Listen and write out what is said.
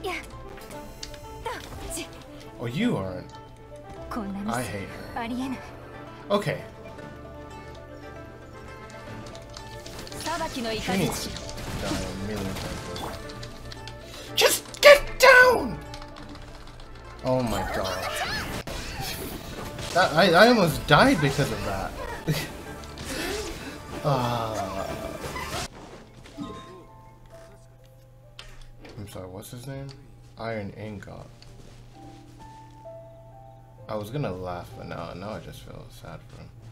Oh, you aren't. I hate her. Okay. She needs to die a million times. Just get down! Oh my gosh. I almost died because of that. I'm sorry, what's his name? Iron Ingot. I was gonna laugh, but now I just feel sad for him.